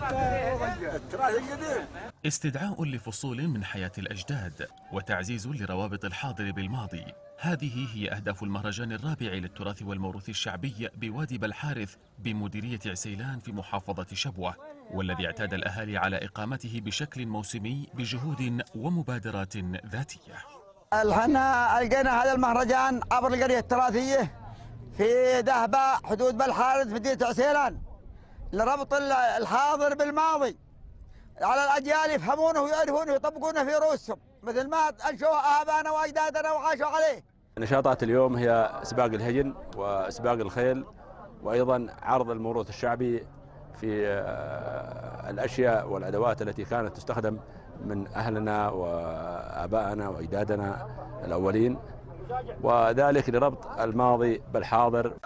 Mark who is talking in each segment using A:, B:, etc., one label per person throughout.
A: استدعاء لفصول من حياة الأجداد وتعزيز لروابط الحاضر بالماضي، هذه هي أهداف المهرجان الرابع للتراث والموروث الشعبي بوادي بلحارث بمديرية عسيلان في محافظة شبوة، والذي اعتاد الأهالي على إقامته بشكل موسمي بجهود ومبادرات ذاتية.
B: احنا لقينا هذا المهرجان عبر القرية التراثية في دهبة حدود بلحارث في مدينة عسيلان لربط الحاضر بالماضي على الأجيال يفهمونه ويعرفونه ويطبقونه في رؤوسهم مثل ما أنشوه آبائنا وأجدادنا وعاشوا عليه.
C: نشاطات اليوم هي سباق الهجن وسباق الخيل وأيضا عرض الموروث الشعبي في الأشياء والأدوات التي كانت تستخدم من أهلنا وآبائنا وأجدادنا الأولين، وذلك لربط الماضي بالحاضر.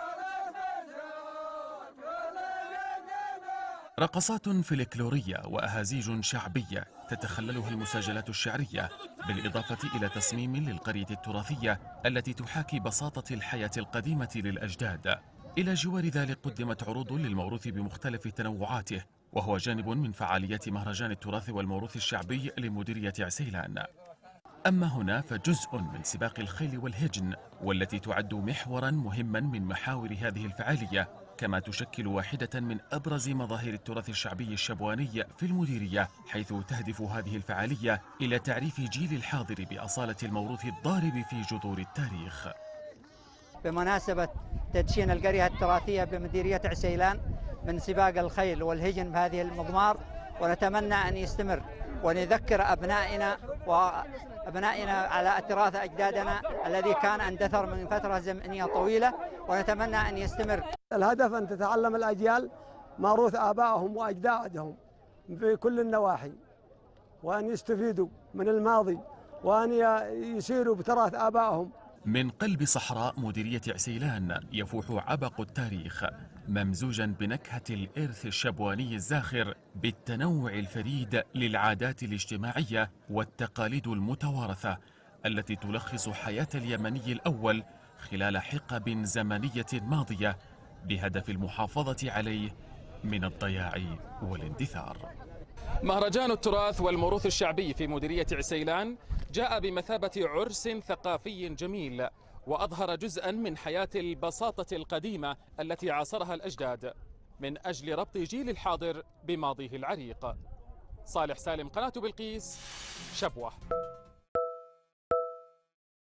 A: رقصات فلكلورية وأهازيج شعبية تتخللها المساجلات الشعرية، بالإضافة إلى تصميم للقرية التراثية التي تحاكي بساطة الحياة القديمة للأجداد. إلى جوار ذلك قدمت عروض للموروث بمختلف تنوعاته، وهو جانب من فعاليات مهرجان التراث والموروث الشعبي لمديرية عسيلان. أما هنا فجزء من سباق الخيل والهجن، والتي تعد محورا مهما من محاور هذه الفعالية، كما تشكل واحدة من أبرز مظاهر التراث الشعبي الشبواني في المديرية، حيث تهدف هذه الفعالية إلى تعريف جيل الحاضر بأصالة الموروث الضارب في جذور التاريخ.
D: بمناسبة تدشين القرية التراثية بمديرية عسيلان من سباق الخيل والهجن بهذه المضمار، ونتمنى أن يستمر ونذكر أبنائنا على تراث أجدادنا الذي كان اندثر من فترة زمنية طويلة، ونتمنى أن يستمر.
E: الهدف أن تتعلم الأجيال موروث آبائهم وأجدادهم في كل النواحي، وأن يستفيدوا من الماضي وأن يسيروا بتراث آبائهم.
A: من قلب صحراء مديرية عسيلان يفوح عبق التاريخ، ممزوجا بنكهة الإرث الشبواني الزاخر بالتنوع الفريد للعادات الاجتماعية والتقاليد المتوارثة التي تلخص حياة اليمني الأول خلال حقب زمنية ماضية بهدف المحافظة عليه من الضياع والاندثار.
F: مهرجان التراث والموروث الشعبي في مديرية عسيلان جاء بمثابة عرس ثقافي جميل، وأظهر جزءا من حياة البساطة القديمة التي عاصرها الأجداد من أجل ربط جيل الحاضر بماضيه العريق. صالح سالم، قناة بلقيس، شبوة.